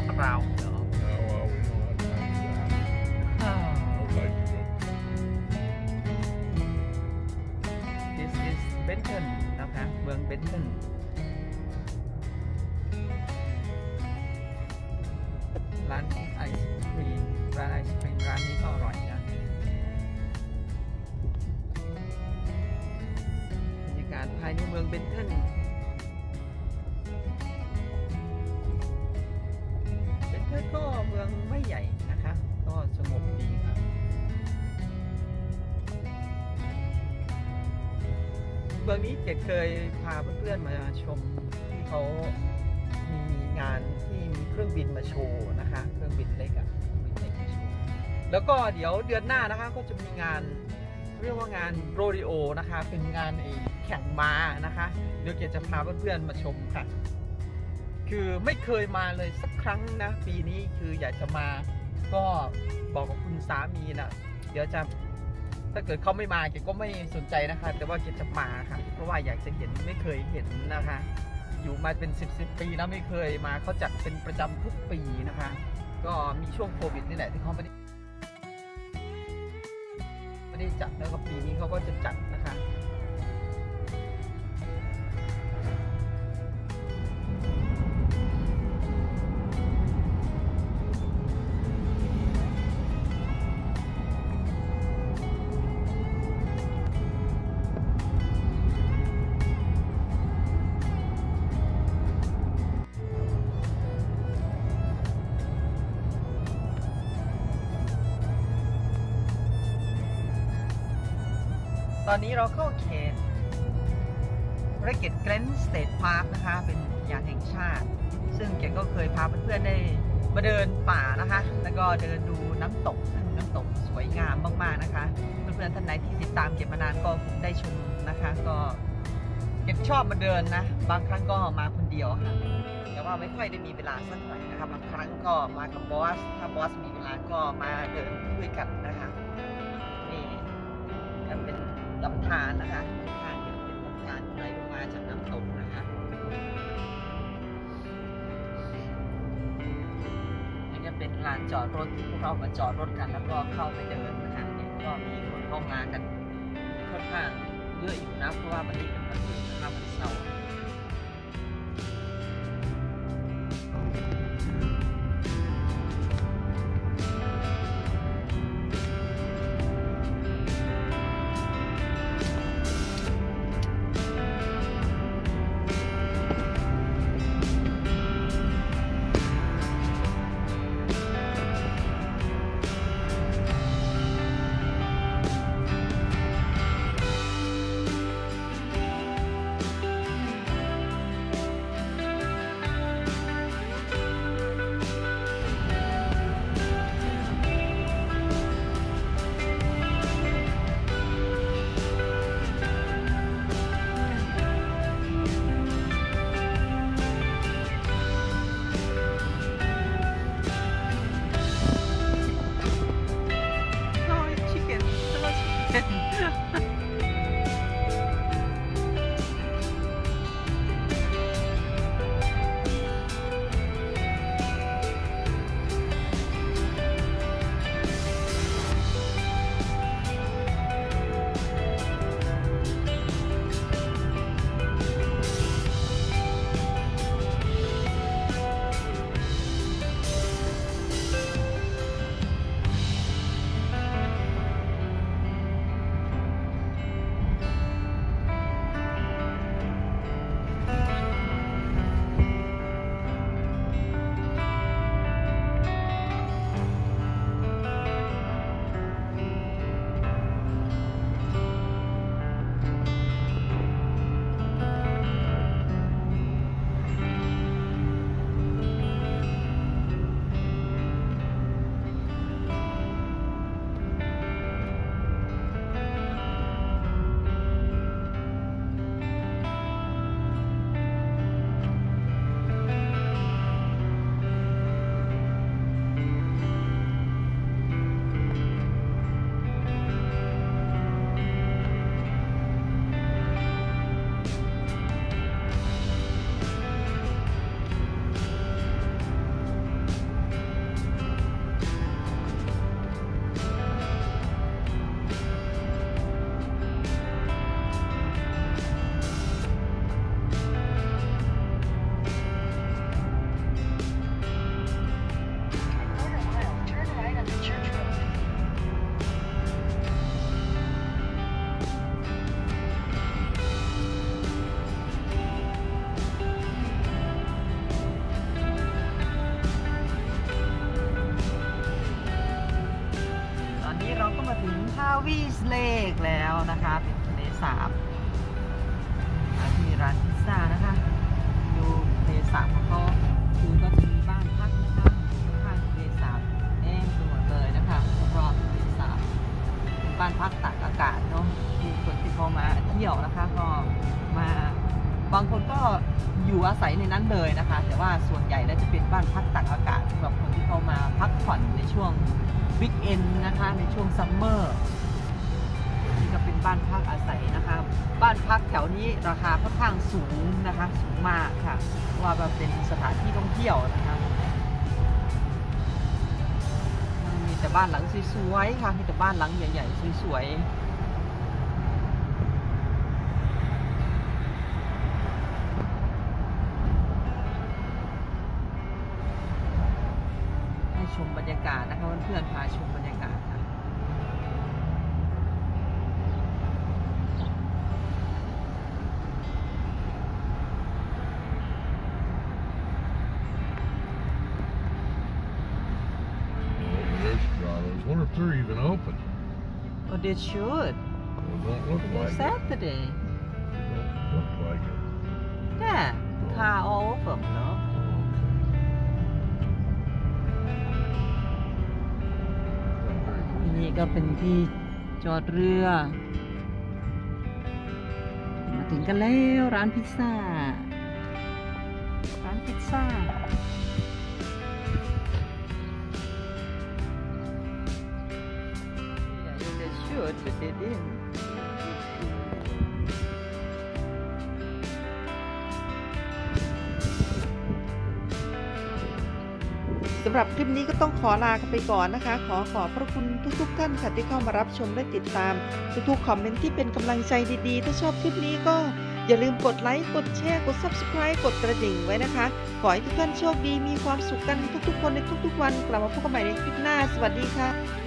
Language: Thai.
walk around. So. Oh, well, we know how nice that. I'd like to go. This is Benton นะคะเมือง Benton ร้านไอศครีมร้านไอศครีมร้านนี้ก็อร่อยนะบรรยากาศภายในเมือง Bentonก็เมืองไม่ใหญ่นะคะก็สงบดีครับเมืองนี้เก๋เคยพาเพื่อนๆมาชมที่เขามีงานที่มีเครื่องบินมาโชว์นะคะเครื่องบินเล็กอะเครื่องบินเล็กมาโชว์แล้วก็เดี๋ยวเดือนหน้านะคะก็จะมีงานเรียกว่างานโรดิโอนะคะเป็นงานแข่งม้านะคะเดี๋ยวเก๋จะพาเพื่อนๆมาชมค่ะคือไม่เคยมาเลยสักครั้งนะปีนี้คืออยากจะมาก็บอกกับคุณสามีนะเดี๋ยวจะถ้าเกิดเขาไม่มาเกก็ไม่สนใจนะคะแต่ว่าเกจะมาค่ะเพราะว่าอยากจะเห็นไม่เคยเห็นนะคะอยู่มาเป็น10ปีแล้วไม่เคยมาเขาจัดเป็นประจำทุกปีนะคะก็มีช่วงโควิดนี่แหละที่เขาไม่ได้จัดแล้วก็ปีนี้เขาก็จะจัดนะคะตอนนี้เราเข้าเขตเรเกตเกรนสเตทพาร์คนะคะเป็นอุทยานแห่งชาติซึ่งเก๋ก็เคยพาเพื่อนๆได้มาเดินป่านะคะแล้วก็เดินดูน้ำตกซึ่งน้ำตกสวยงามมากๆนะคะเพื่อนๆท่านไหนที่ติดตามเก๋มานานก็คงได้ชมนะคะก็เก๋ชอบมาเดินนะบางครั้งก็มาคนเดียวค่ะแต่ว่าไม่ค่อยได้มีเวลาสักเท่าไหร่นะคะบางครั้งก็มากับบอสถ้าบอสมีเวลาก็มาเดินด้วยกันนะคะนี่เป็นลำธารนะคะข้างๆเป็นลำธารไหลลงมาจากน้ำตกนะคะนี่ก็เป็นลานจอดรถที่พวกเรามาจอดรถกันแล้วก็เข้าไปเดินนะคะเนี่ยก็มีคนเข้ามากันค่อนข้างเยอะอยู่นะเพราะว่าวันนี้เป็นวันหยุดนะคะวันเสาร์วีสเลกแล้วนะคะเป็นทะเลสาบที่ร้านพิซซ่านะคะดูทะเลสาบของเขาคือก็จะมีบ้านพักนะคะข้างทะเลสาบเองไปหมดเลยนะคะรอบทะเลสาบเป็นบ้านพักตากอากาศเนาะคือคนที่เขามาเที่ยวนะคะก็มาบางคนก็อยู่อาศัยในนั้นเลยนะคะแต่ว่าส่วนใหญ่แล้วจะเป็นบ้านพักตากอากาศสำหรับคนที่เขามาพักผ่อนในช่วงวิกเอนด์นะคะในช่วงซัมเมอร์นี่ก็เป็นบ้านพักอาศัยนะคะบ้านพักแถวนี้ราคาค่อนข้างสูงนะคะสูงมากค่ะเพราะว่ามันเป็นสถานที่ท่องเที่ยวนะคะมีแต่บ้านหลังสวยๆค่ะมีแต่บ้านหลังใหญ่ๆสวยๆชมบรรยากาศนะคะเพื่อนๆพาชมบรรยากาศค่ะ restaurants. Wonder if they're even open. Oh, they should. Well, don't look It's like it. Saturday. Don't look like it. Yeah, car all over, no? ที่นี่ก็เป็นที่จอดเรือ มาถึงกันแล้วร้านพิซซ่า ร้านพิซซ่า Yeah, they should, but they didn't. สำหรับคลิปนี้ก็ต้องขอลากันไปก่อนนะคะ ขอขอบพระคุณทุกท่านค่ะที่เข้ามารับชมและติดตามทุกๆคอมเมนต์ที่เป็นกำลังใจดีๆถ้าชอบคลิปนี้ก็อย่าลืมกดไลค์กดแชร์กด Subscribe กดกระดิ่งไว้นะคะขอให้ทุกท่านโชคดีมีความสุขกันทุกๆคนในทุกๆวันกลับมาพบกันใหม่ในคลิปหน้าสวัสดีค่ะ